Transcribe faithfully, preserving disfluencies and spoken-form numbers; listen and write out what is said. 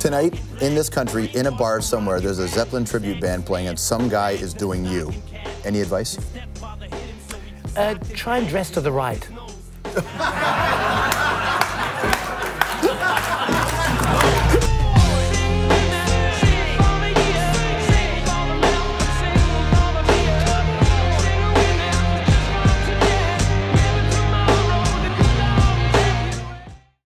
Tonight, in this country, in a bar somewhere, there's a Zeppelin tribute band playing and some guy is doing you. Any advice? Uh, try and dress to the right.